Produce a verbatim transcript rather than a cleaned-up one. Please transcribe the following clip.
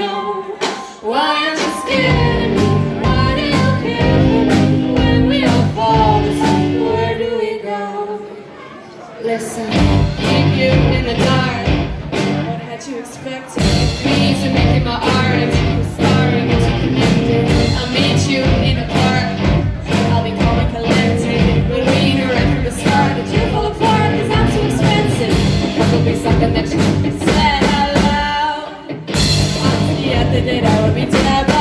know. Why aren't you scared of me? Why do you care for me? When we all fall asleep, where do we go? Listen, keep you in the dark. What had you expected? Me to make you my art, and you were starring into connected. I'll meet you in a park. I'll be calm and collected. When we knew right from the start that you fall apart, cause I'm too expensive. That will be something that you can say out loud. Honestly, at the date I would be too loud.